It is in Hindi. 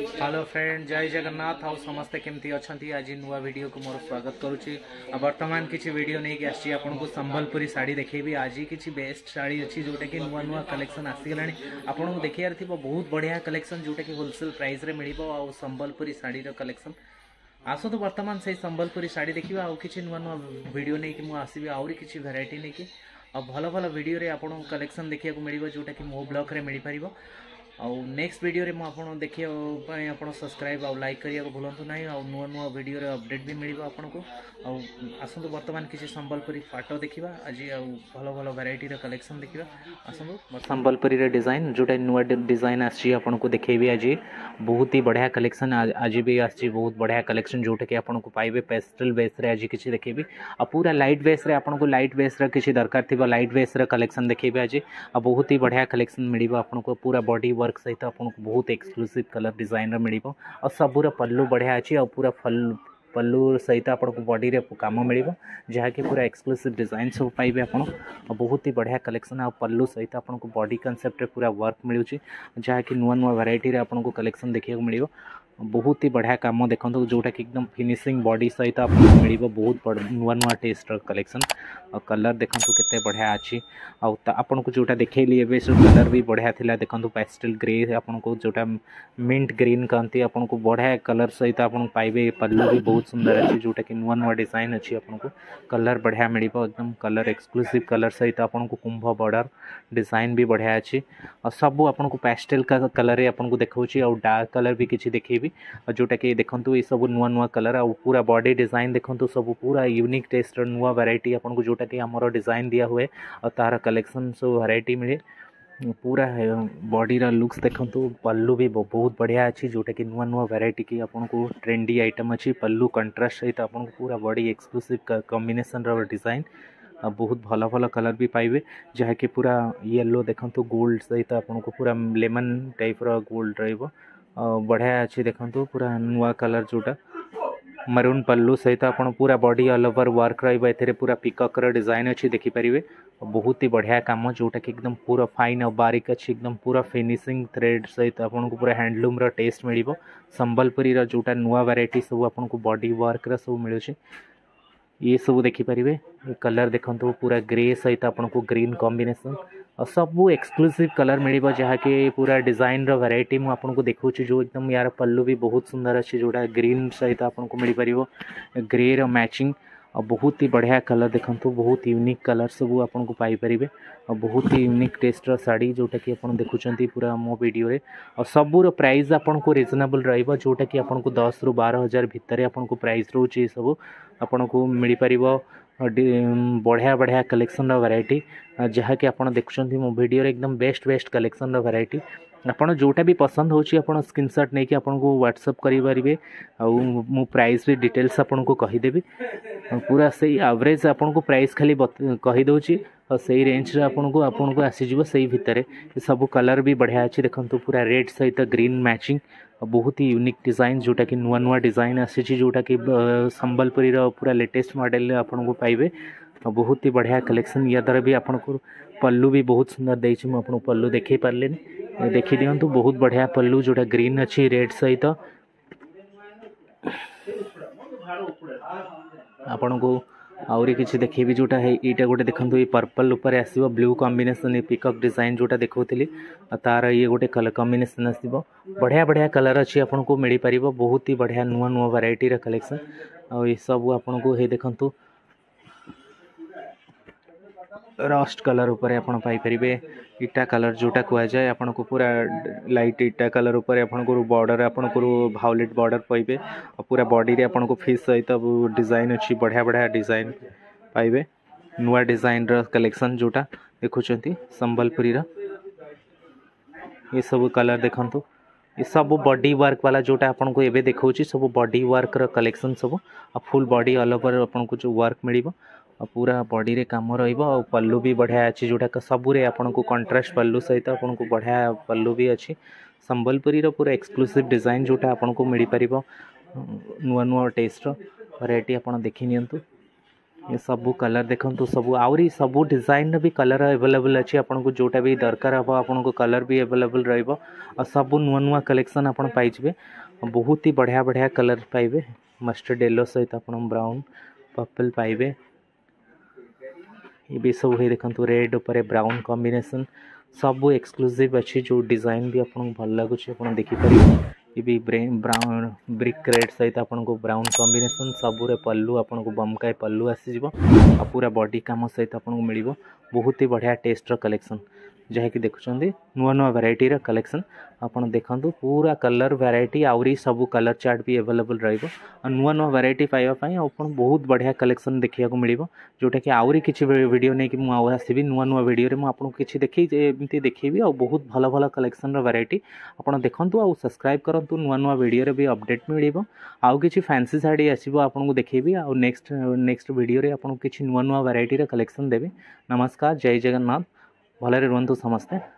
हेलो फ्रेंड, जय जगन्नाथ। आउ समस्ते केमती अच्छा। आज नुआ वीडियो को मोर स्वागत करुच्ची। बर्तमान किसी वीडियो नहीं आसी आपको संबलपुरी साड़ी देखी। आज किसी बेस्ट साड़ी अच्छी जोटा कि नुआ नुआ कलेक्शन आसीगला आपको देखियार थी। बहुत बढ़िया कलेक्शन जोटा कि होलसेल प्राइस रे मिल संबलपुरी साड़ी कलेक्शन आसो। तो बर्तमान से संबलपुरी साड़ी देखा आउ कि नुआ नुआ वीडियो नहीं कि आसबि आहरी किसी भेराइटी नहीं कि भल भल वीडियो रे आपन कलेक्शन देखा मिल जोटा कि मो ब्लॉग रे मिल पार। आउ नेक्स्ट वीडियो रे मुझे देखिए आप सब्सक्राइब और लाइक करिया को भूलु ना। नुआ नुआ वीडियो रे अपडेट भी मिल आपको। आसतु बर्तमान किसी संबलपुरी फाट देखा आज भल भल भेराइटी कलेक्शन देखा। आसतु संबलपुरी रे डिजाइन जोटा नुआ डिजाइन आपको देखेबी। आज बहुत ही बढ़िया कलेक्शन आज भी आसी। बहुत बढ़िया कलेक्शन जोटा कि आपको पाइबे पेस्टल बेस रे आज किसी देखेबी। आ पूरा लाइट बेस रे आपको लाइट बेस रे किसी दरकार थी लाइट बेस रे कलेक्शन देखेबी। आज बहुत ही बढ़िया कलेक्शन मिल आपको। पूरा बॉडी वर्क सहित आपको बहुत एक्सक्लूसिव कलर डिजाइन मिल और सबूर पल्लू बढ़िया अच्छी और पूरा पल्लू सहित आपको बॉडी रे काम मिल जहाँकि पूरा एक्सक्लूसिव डिजाइन सब पाइबे आप। बहुत ही बढ़िया कलेक्शन आ पल्लू सहित आपको बॉडी कॉन्सेप्ट पूरा वर्क मिलूँ जहाँकि नुआ नुआ वेराइटी रे आपको कलेक्शन देखा मिल। बहुत ही बढ़िया काम देखो जोटा कि एकदम फिनिशिंग बॉडी सहित आपको मिल। बहुत नुआ नुआ टेस्ट कलेक्शन और कलर देखो केते बढ़िया अच्छी। आपन को जोटा देखली ए कलर भी बढ़िया थिला। देखो पेस्टल ग्रे आपन को जोटा मिंट ग्रीन कहती आपन को बढ़िया कलर सहित आपन पाइबे। पल्लू भी बहुत सुंदर अच्छी जोटा कि नुआ नुआ डिजाइन अच्छी। आपन को कलर बढ़िया मिल एकदम कलर एक्सक्लूसिव कलर सहित आपन को कुंभ बॉर्डर डिजाइन भी बढ़िया अच्छी। और सब आपन को पेस्टल का कलर आपन को देखौची और डार्क कलर भी किसी देखेबी जोटा कि देखंतु ये सब नुआ नुआ कलर आ पूरा बॉडी डिजाइन देखंतु सब पूरा यूनिक टेस्ट नुआ वेराइटी आपन को जोटा कि हमरो डिजाइन दिया हुए और तार कलेक्शन सब वेराइटी मिले। पूरा बॉडी रा लुक्स देखंतु पल्लू भी बहुत बढ़िया अच्छी जोटा कि नुआ नुआ वेराइटी की आपन को ट्रेंडी आइटम अच्छी। पल्लू कंट्रास्ट सहित आपन को पूरा बॉडी एक्सक्लूसिव कॉम्बिनेशन रा डिजाइन बहुत भल भल कलर भी पाइबे जहाँकि पूरा येलो देखंतु गोल्ड सहित आपन को पूरा लेमन टाइप रा गोल्ड रहिबो बढ़िया अच्छी। देखंतु पूरा नुआ कलर जोटा मरून पल्लू सहित आपन पूरा बॉडी ऑल ओवर वर्क रहिबा। एथरे पूरा पिकॉक रा डिजाइन अच्छी देखि परिबे। बहुत ही बढ़िया काम जोटा कि एकदम पूरा फाइन और बारीक अच्छी एकदम पूरा फिनिशिंग थ्रेड सहित आपन को पूरा हैंडलूम रा टेस्ट मिलिबो। संबलपुरी रा जोटा नुआ वेराइटी सब आपन को बॉडी वर्क रा सब मिलुछि ये सब देखि परिबे। कलर देखंतु पूरा ग्रे सहित आपन को ग्रीन कॉम्बिनेशन और सब एक्सक्लूसिव कलर मिल जहाँकि पूरा डिजाइन रो वेराइटी मु आपन को देखौछि जो एकदम यार पल्लू भी बहुत सुंदर अच्छी जोड़ा ग्रीन सहित आपन को मिल पारिबो। ग्रे रो मैचिंग और बहुत ही बढ़िया कलर देखंतु बहुत यूनिक कलर सब आपन को पाई परिबे और बहुत ही यूनिक टेस्ट रो साड़ी जोटा कि आपन देखुचंती पूरा मो वीडियो रे। और सबूर प्राइस आपन को रिजनेबल रहइबो जोटा कि आपन को 10 रु 12 हजार भितर आपन को प्राइस रहउछि सब आपन को मिल पारिबो। बढ़िया बढ़िया कलेक्शन वेराइटी जहाँकि आपड़ देखुं मो वीडियो रे एकदम बेस्ट बेस्ट कलेक्शन वेराइटी आपड़ जोटा भी पसंद होची आपड़ स्क्रीनशॉट नहीं कि आपन को व्हाट्सएप करि परिबे। मु प्राइस भी डिटेल्स आपन को कहि देबी। पूरा सही एवरेज आपन को प्राइस खाली कहि दउची और सही रेंज रे आपन को आसी जिवो सही भितरे। सब कलर भी बढ़िया अच्छी देखंतु पूरा रेड सहित ग्रीन मैचिंग बहुत ही यूनिक डिजाइन जोटा कि नुआ नुआ डिजाइन आसी जोटा कि संबलपुरी रो पूरा लेटेस्ट मॉडल आपन को पाइबे। बहुत ही बढ़िया कलेक्शन या द्वारा भी आपन को पल्लू भी बहुत सुंदर देछि। मु आपन पल्लू देखि पारले देखि दियंतु बहुत बढ़िया पल्लू जोटा ग्रीन अच्छी रेड सहित आपन को आउरी किसी देखेबी जोटा है इटा गोटे देखंतु ये पर्पल ऊपर आसीबो ब्लू कॉम्बिनेशन ये पिकॉक डिजाइन जोटा देखौथिली तार ये गोटे कलर कॉम्बिनेशन आसीबो। बढ़िया बढ़िया कलर अच्छी आपन को मिल पारिबो। बहुत ही बढ़िया नुआ नुआ वैरायटी रा कलेक्शन और ये सब आपन को हे देखंतु रस्ट कलर ऊपर आपन पाई परिबे। इटा कलर जोटा कुआ जाए आपन को पूरा लाइट इटा कलर ऊपर आपन को बॉर्डर आपन को वायलेट बॉर्डर पाइबे और पूरा बॉडी रे आपन को फिश सहित डिजाइन अच्छी बढ़िया बढ़िया डिजाइन पाइबे। नुआ डिजाइन रा कलेक्शन जोटा देखुचंती संबलपुरी रा ये सब कलर देखंतु ये सब बॉडी वर्क वाला जोटा आपन को एबे देखौची सब बॉडी वर्क रा कलेक्शन सब फुल बॉडी ऑल ओवर आपन को जो वर्क मिलिबो और पूरा बॉडी रे काम रहिबो। और पल्लू भी बढ़िया अच्छी जोटा सबूरे आपन को कंट्रास्ट पल्लू सहित आपन को बढ़िया पल्लू भी अच्छी। संबलपुरी रो पूरा एक्सक्लूसिव डिजाइन जोटा आपन को मिल पारिबो। नुआ नुआ टेस्ट रो वैरायटी आपन देखि नियंतु ये सबू कलर देखो सबू आउरी सबू डिजाइन भी कलर अवेलेबल अच्छी आपन को जोटा भी दरकार हम आपन को कलर भी अवेलेबल रहिबो और सबू नुआ नुआ कलेक्शन आपन पाइबे बहुत ही बढ़िया बढ़िया कलर पाइबे मस्टर्ड येलो सहित आपन ब्राउन पर्पल पाइबे ये भी सब है देखो रेड ऊपर ब्राउन कॉम्बिनेशन सब एक्सक्लूसिव अच्छी जो डिजाइन भी आपन भल लगुच आप देखिपर ये भी ब्राउन ब्रिक रेड सहित आपन को ब्राउन कॉम्बिनेशन सबूरे पल्लू आपन को बमकाई पल्लू आसीज आ पूरा बॉडी काम सहित आपन को मिल बहुत ही बढ़िया टेस्ट कलेक्शन जहाँकि देखुं नुआ नुआ वेराइटी कलेक्शन आपन देखु पूरा कलर वेराइटी आउरी सबू कलर चार्ट भी अवेलेबल रहिबो और नुआ नुआ वेराइटी पाइबा आपन बहुत बढ़िया कलेक्शन देखा मिल जोटा कि आउरी किसी वीडियो नहीं कि मुझे आसबि नुआ नुआ वीडियो रे मु आपन किछि देखी देखी और बहुत भल भल कलेक्शन वेराइटी आपन देखंतु आ सब्सक्राइब करंतु नुआ नुआ वीडियो रे भी अपडेट मिलिबो आउ किछि फैंसी साड़ी आसीबो आपन को देखेबी आ नेक्स्ट वीडियो रे आपन किछि नुआ नुआ वेराइटी रे कलेक्शन देबी। नमस्कार, जय जगन्नाथ, भलरे रुहंतु समस्ते।